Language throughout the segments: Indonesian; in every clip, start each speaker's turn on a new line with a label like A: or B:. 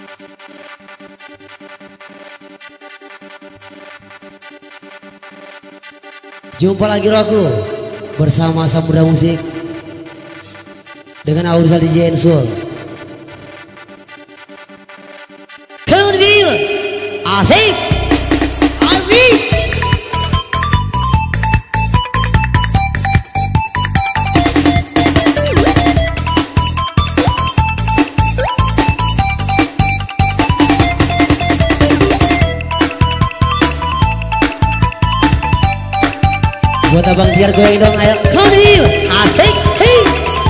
A: Jumpa lagi aku bersama Samudra Musik dengan Aursal DJ Ensul. Kemudian asik, asik. Buat abang biar goyang dong, ayo. Kemudian asik, hei.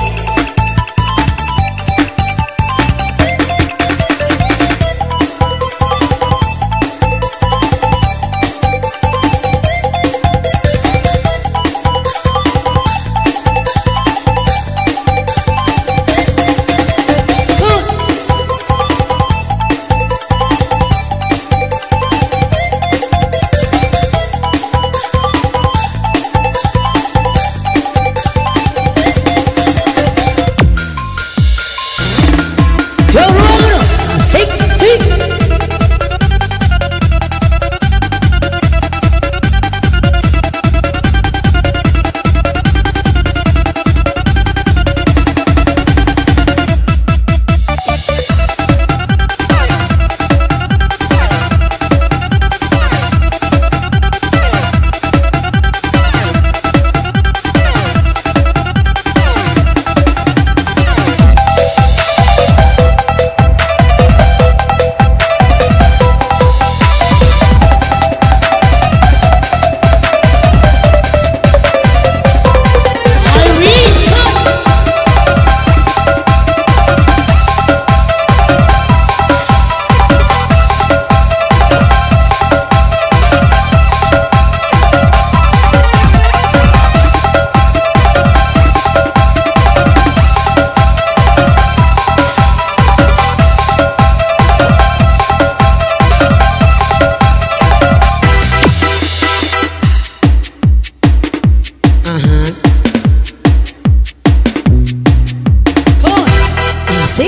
A: Asik.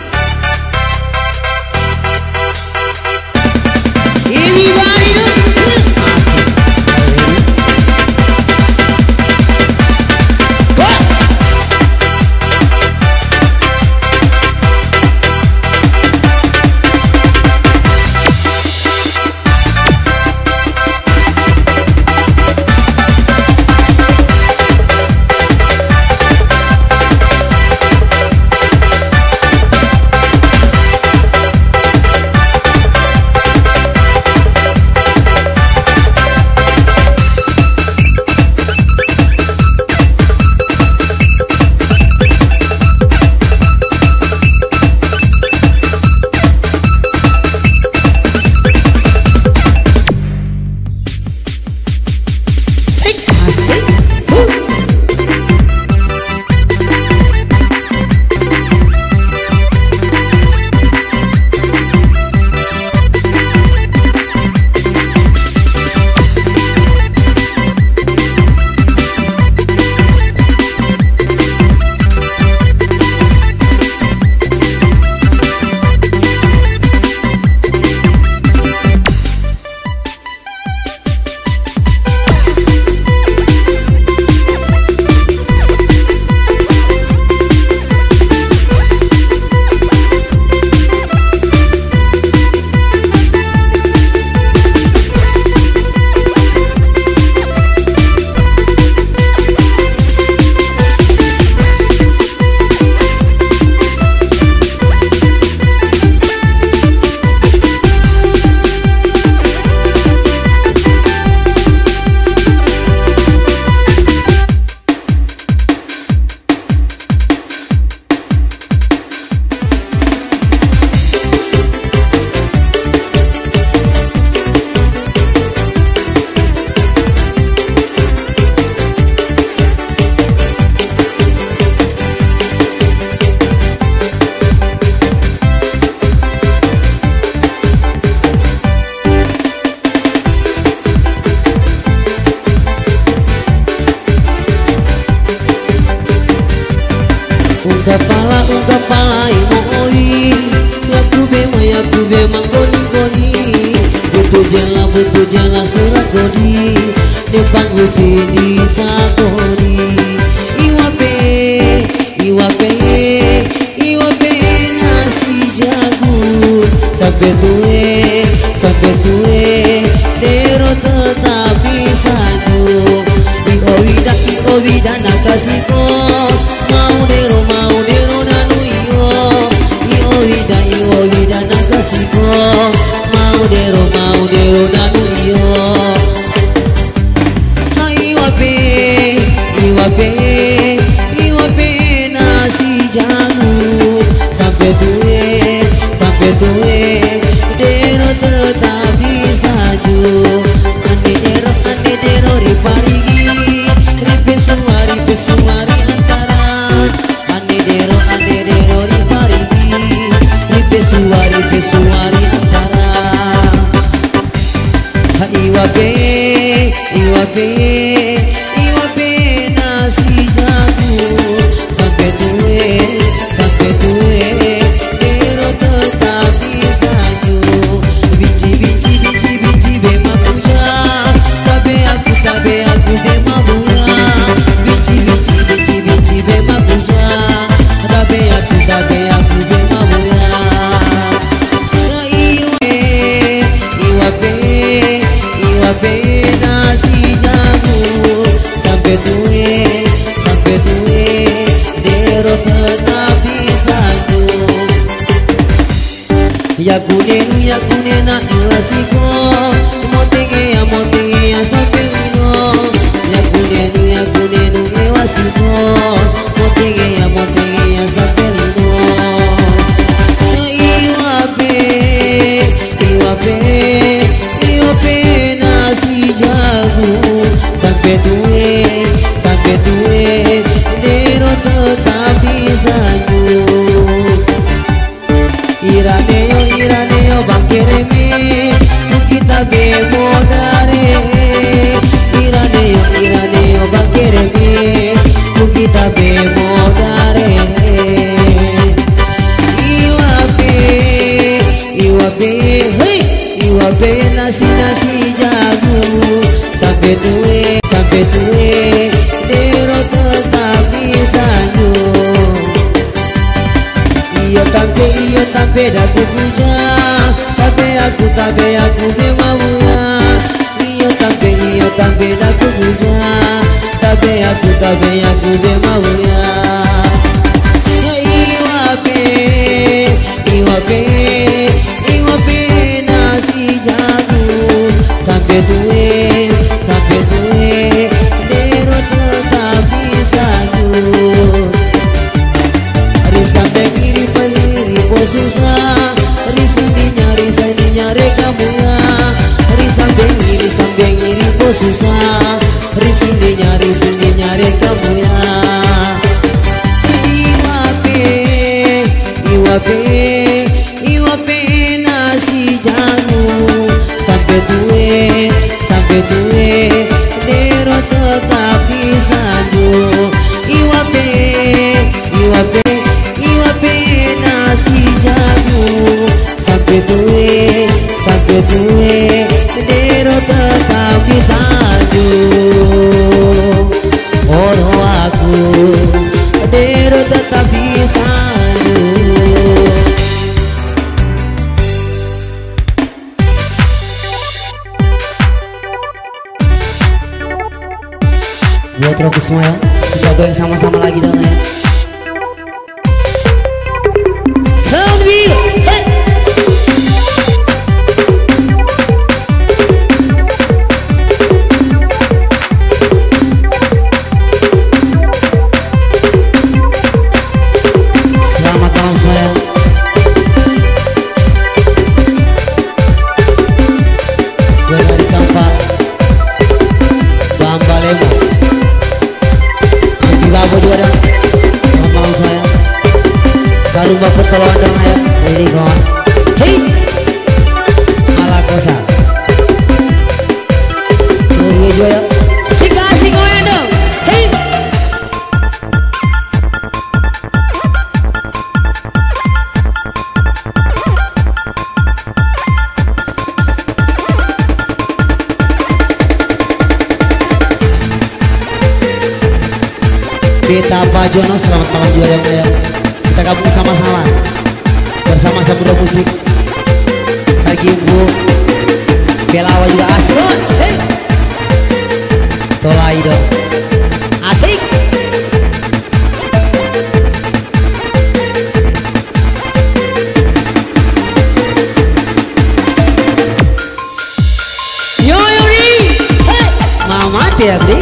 A: Everybody go. butuh jela surat kodi Nepang huti di sakori Iwape nasi jagung sampai tue dero tetapi satu Iowida nakasiko mau dero nanu Iowida nakasiko mau dero nanu Iwape nasi jagung sampai tue dero tetapi saju ane dero riparigi ripesuari antaran ane dero riparigi ripesuari antaran Iwape nasi jagung sampai tue dero tetapi saju bici bema puja tabe aku bema bunga bici bema puja tabe aku bema bunga Iwape nasi jagung sampai tue dero tetapi satu ya kunena iwasiko motegea sapelino ya kunenu iwasiko motegea sapelino Iwape nasi jagung sampai tue dero tetapi satu Iraneo bangkereme kita bemodare Iraneo bangkereme kita bemodare Iwape nasi jagung sampai tue dero tetapi satu Iyo tampe daku puja tabe aku bemabuya Iyo tampe daku puja tabe aku bemabuya Iwape nasi jagung sampai tue dero tetapi satu susah risaninya rekamunya risambeng iri po susah risininya rekamunya Iwape nasi jagung sampai tue dero tetapi satu Iwape nasi jagung sampai tue dero tetapi satu oro aku dero tetapi satu buat rock semua ya kita goyang sama-sama lagi dong ya Selamat malam semuanya. Gue dari Kampak Bamba Lemo Anti Babo juga ada. Selamat malam semuanya. Kalau bapak tolong ada ya, ready kawan. Hey, Malakosa. Tunggu juga ya. Sika dong. Hey. Beta Pak Jono, selamat malam juga dong ya. Kita gabung sama-sama bersama Samudra Musik. Lagi Bu Belawa juga asik. Tolai dong. Asik. Yo Yuri. Hey. Mama ya, Bri.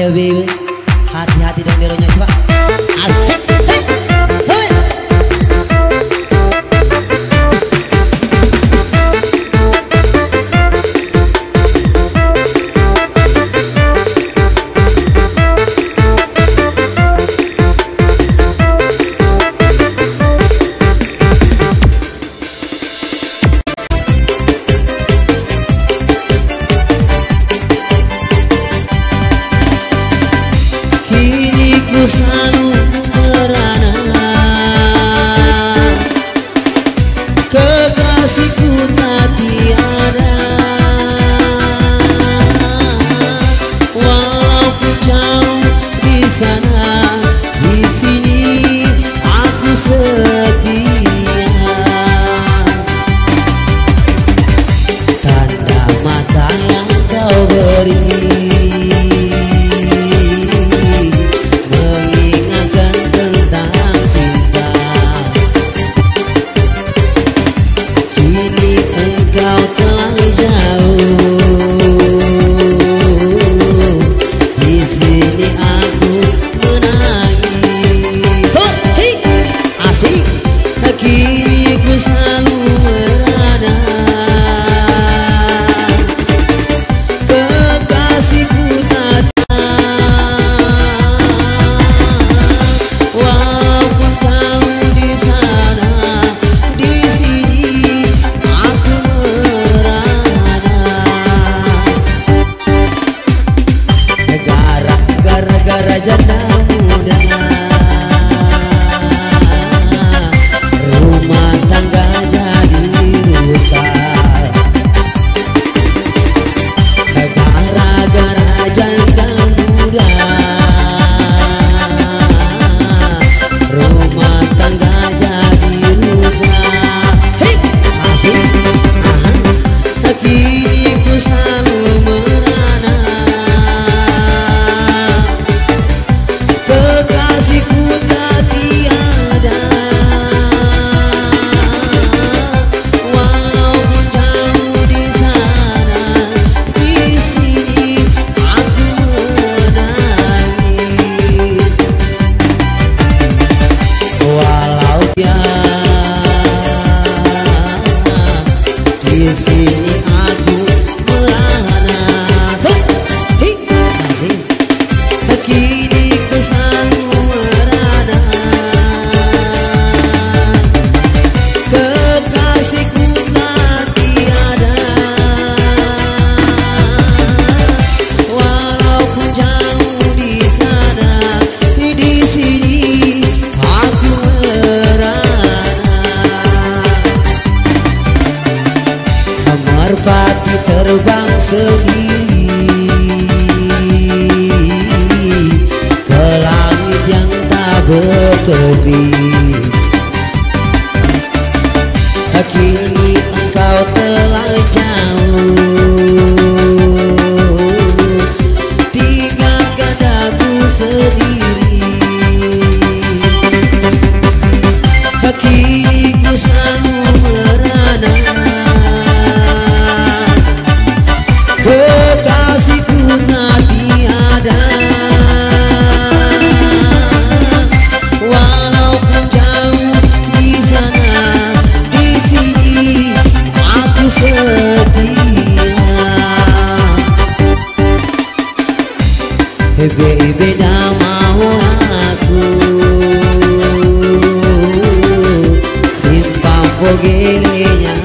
A: baby, hati-hati dong deronya coba. Asik. Hey, hey. Selalu merana kekasihku tak tiada, walaupun jauh di sana, di sini aku setia. Tanda mata yang kau beri hatiku selalu merana kekasihku tak walaupun jauh di sana, di sini aku merana. Gara-gara janda muda, rumah tangga jadi rusak. Gara-gara janda muda, rumah tangga jadi rusak. Hei, asik, hatiku selalu merana kekasihku tak tiada, walaupun jauh di sana, di sini aku menangis. Walau dia di sini aku merana. Kini ku selalu merana kekasihku tak tiada, walaupun jauh di sana, di sini aku merana. Merpati terbang sendiri ke langit yang tak bertepi. Kini engkau telah jauh, tinggalkan aku sendiri. Kini ku selalu merana kekasihku tak tiada, walaupun jauh di sana, di sini aku setia. Baby, dah mau aku simpan pogelenya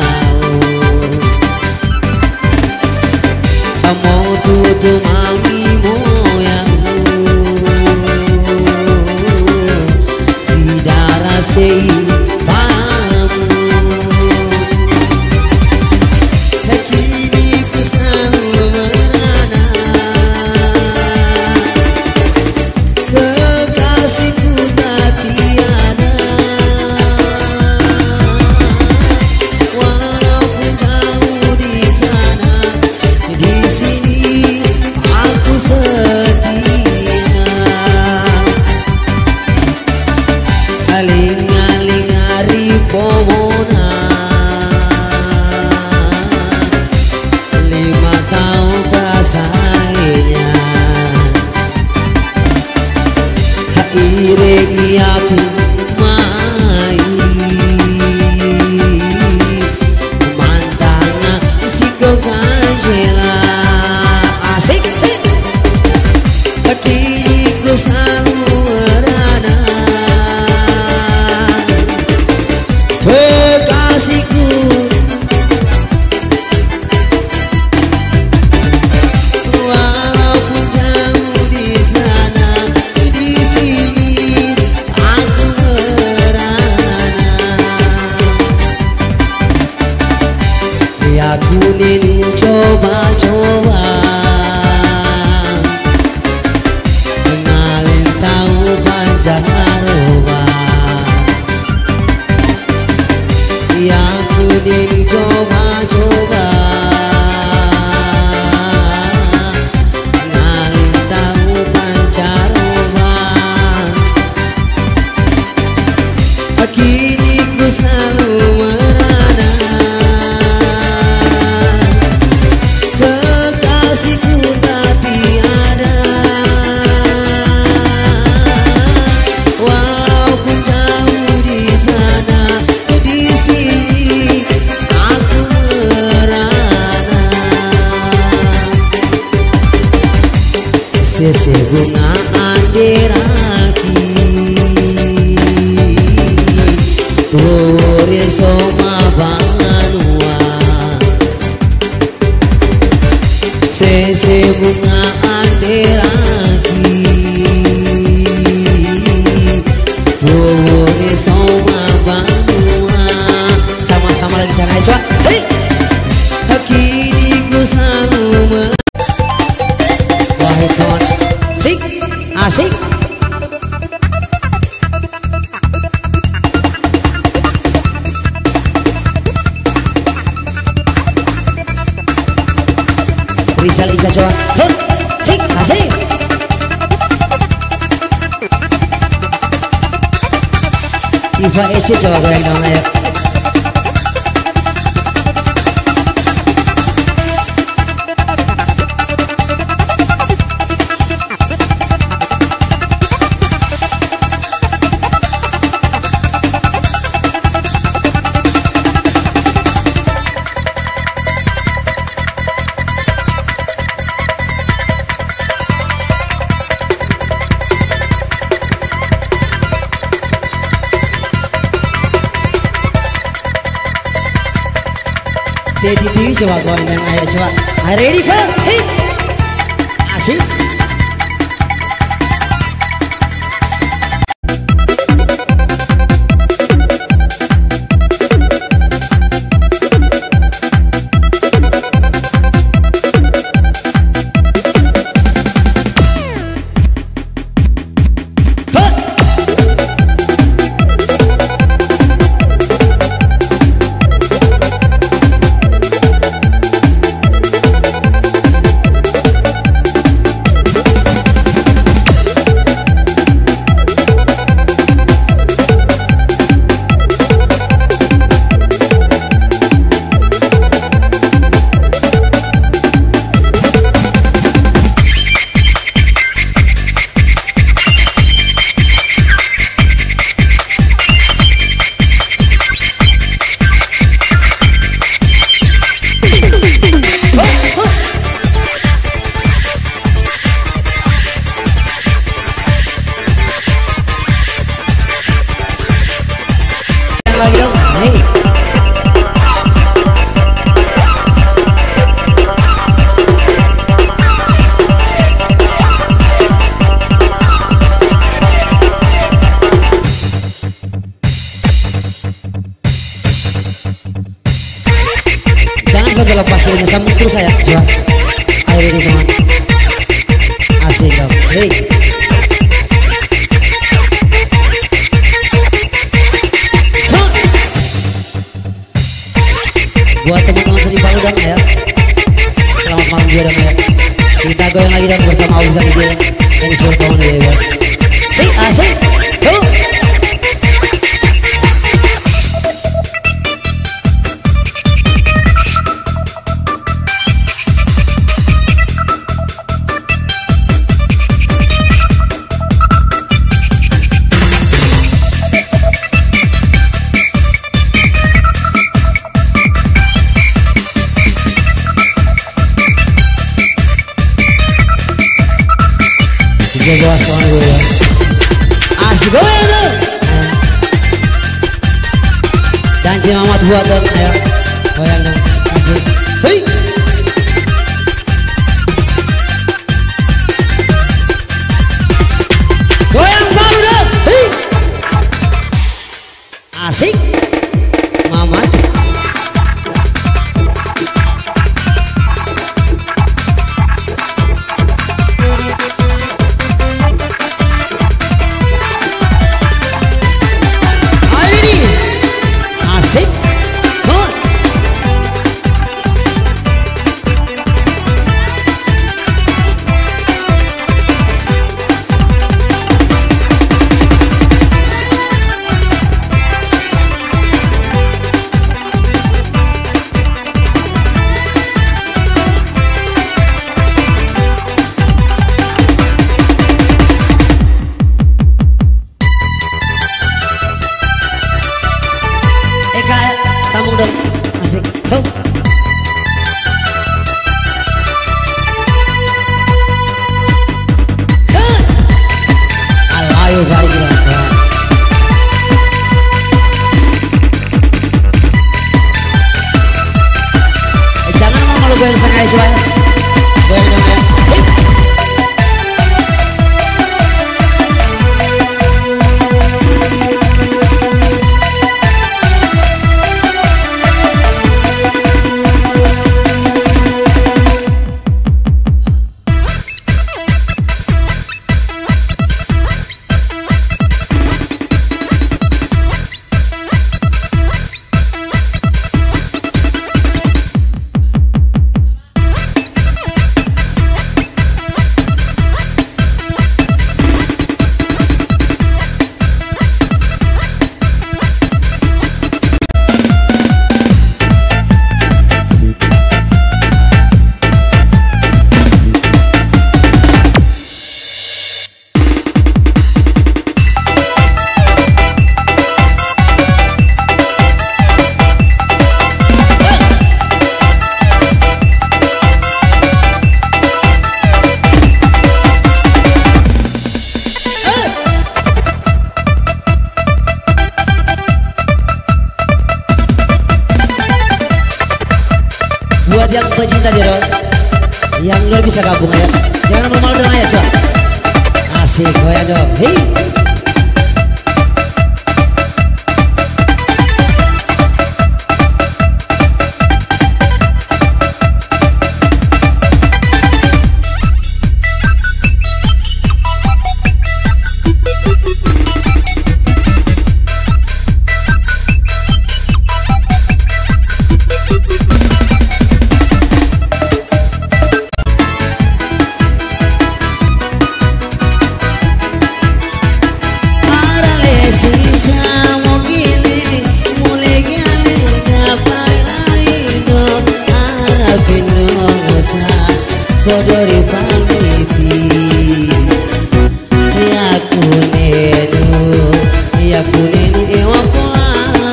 A: mau tutup mami moyangmu si darah sei padamu. Kini ku selalu merana kekasihku tak tiada, walaupun jauh di sana, di sini aku setia. Aling-aling hari pomona 5 tahun kasahnya aku main mantana siko kanjela asik kini ku selalu merana kekasihku walaupun jauh di sana di sini aku merana aku nih coba-coba kenalin tahu pancaroba aku nih coba-coba kenalin tahu pancaroba kini ku selalu merana kekasihku tak tiada walaupun jauh di sana di sini aku merana sese bunga andiraki Tore soma banua sese bunga andiraki Tore soma banua sama-sama lagi sana aja hey kini ku selalu wahai kawan sik asik Rizal Ica Jawa huh, sik asik Iva Ece Jawa goreng dong ayo Dedi coba goyang ayo coba ready kan hey asik lagi dong hey jangan sampai lepas ini sambung terus saya coba ayo ini teman asik dong hey buat teman-teman seni baru dong ya selamat malam juga dong ya kita goyang lagi dong bersama Auzan DJ yang disuruh kawan dia ya sik asik go goyang dong. Dan Cimamat buat dong, ayo goyang dong. Asik. Hei. Goyang baru dong. Hei. Asik. Mamat. Sambung dong, asik, so. Ayo bari kita. Jangan mau malu goyang sangai suara. Goyang dong ya. Buat yang pecinta Jero, yang luar bisa gabung ya. Jangan mau malu dong aja, coba. Asik goyang dong. Hei. Kodori pangiti ya kunenu ewa poa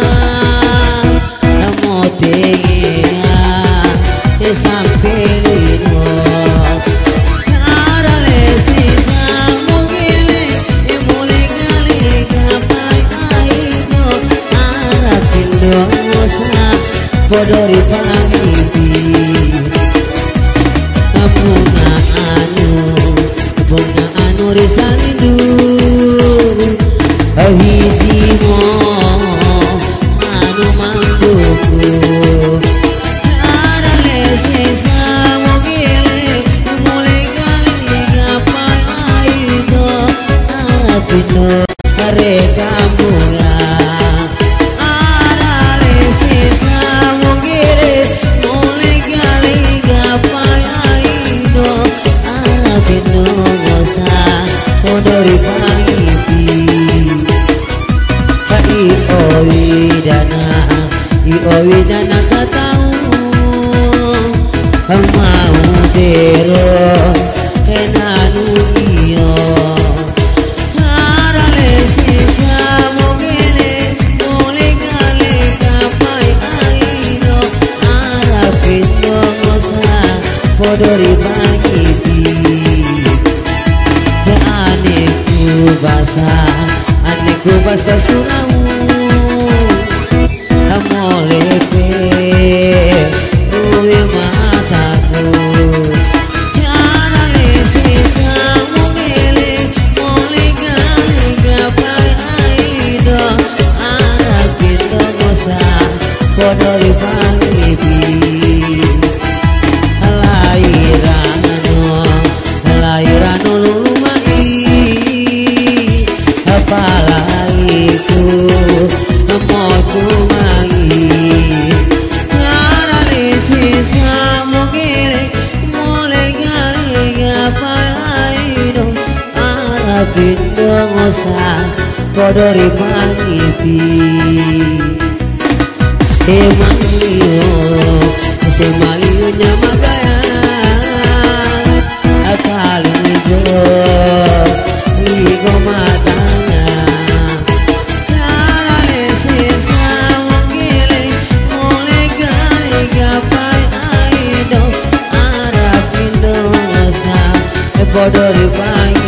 A: namotenga esampelino karale sisa mugile emulegale kapai aino arapindo mosa kodori pangiti bunga anu risalindu ahisimo anu manduku arale sisa mogile mulai kali ngapai aito arapino mereka mula arale sisa mogile mulai kali ngapai aito arapino ngosa kodori pangiti Iowi dana katau mau dero enanu iyo harale sisa mogele mole gale kapai aino arapindo ngosa podori pangiti ane ku basa Anekku basa suramu amolepe uwe mataku Yara sisa mungile molika gapai aido Arab kita gosa podori pangipi Lairano lumai apalaiku moku mai Arale sisa mungile mulai gali apalaido Arabindo ngosa podori pangipi Semalio nyamagaya Akaligo ligo matanya Yarale sisa mungile molega gapai aido Arabindo asa podori pangi